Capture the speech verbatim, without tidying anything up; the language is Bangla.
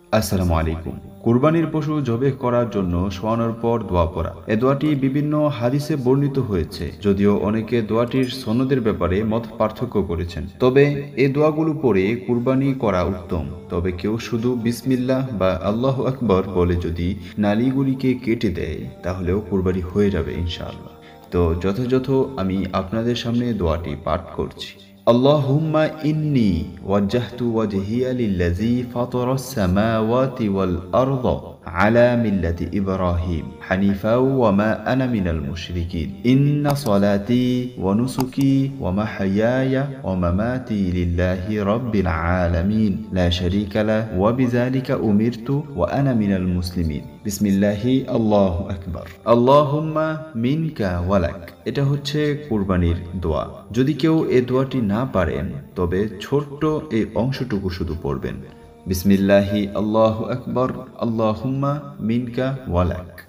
আসসালামু আলাইকুম। কুরবানির পশু জবেহ করার জন্য শোয়ানোর পর দোয়া পড়া, এ দোয়াটি বিভিন্ন হাদিসে বর্ণিত হয়েছে। যদিও অনেকে দোয়াটির সনদের ব্যাপারে মত পার্থক্য করেছেন, তবে এই দোয়াগুলো পড়ে কুরবানি করা উত্তম। তবে কেউ শুধু বিসমিল্লাহ বা আল্লাহু আকবার বলে যদি নালীগুলিকে কেটে দেয়, তাহলেও কুরবানি হয়ে যাবে ইনশাআল্লাহ। তো যথাযথ আমি আপনাদের সামনে দোয়াটি পাঠ করছি। اللهم إني وجهت وجهي للذي فطر السماوات والأرض على ملة إبراهيم حنيفا وما أنا من المشركين إن صلاتي ونسكي ومحياي ومماتي لله رب العالمين لا شريك له وبذلك أمرت وأنا من المسلمين بسم الله الله أكبر اللهم منك ولك। এটা হচ্ছে কুরবানির দোয়া। যদি কেউ এই দোয়াটি না পারেন, তবে ছোট্ট এই অংশটুকু শুধু পড়বেন, বিসমিল্লাহি আল্লাহু আকবার আল্লাহুম্মা মিনকা ওয়ালাক।